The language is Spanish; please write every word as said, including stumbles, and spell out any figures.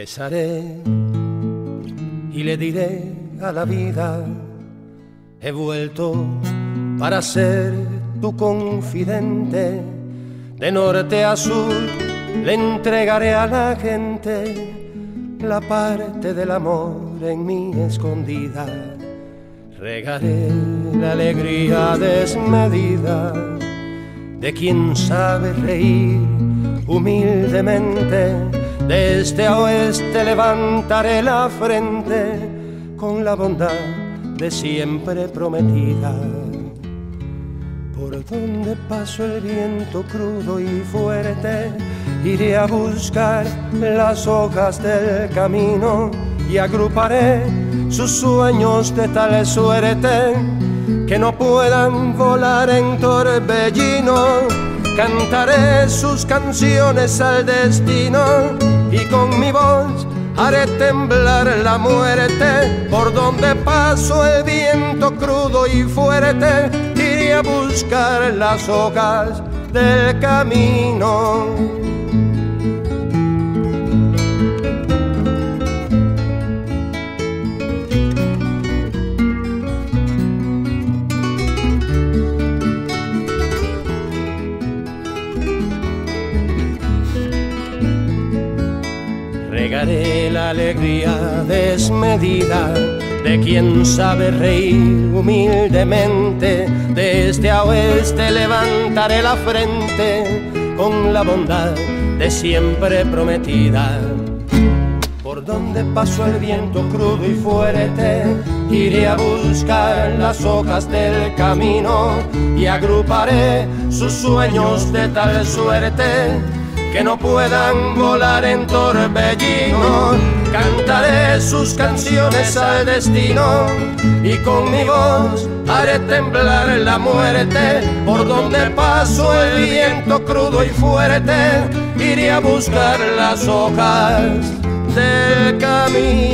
Besaré y le diré a la vida: he vuelto para ser tu confidente. De norte a sur le entregaré a la gente la parte del amor en mi escondida. Regaré la alegría desmedida de quien sabe reír humildemente. Desde a oeste levantaré la frente con la bondad de siempre prometida. Por donde paso el viento crudo y fuerte, iré a buscar las hojas del camino y agruparé sus sueños de tal suerte que no puedan volar en torbellino. Cantaré sus canciones al destino y con mi voz haré temblar la muerte. Por donde paso el viento crudo y fuerte, iré a buscar las hojas del camino. Regaré la alegría desmedida de quien sabe reír humildemente. Desde a oeste levantaré la frente con la bondad de siempre prometida. Por donde paso el viento crudo y fuerte, iré a buscar las hojas del camino y agruparé sus sueños de tal suerte que no puedan volar en torbellino. Cantaré sus canciones al destino y con mi voz haré temblar la muerte. Por donde paso el viento crudo y fuerte, iré a buscar las hojas del camino.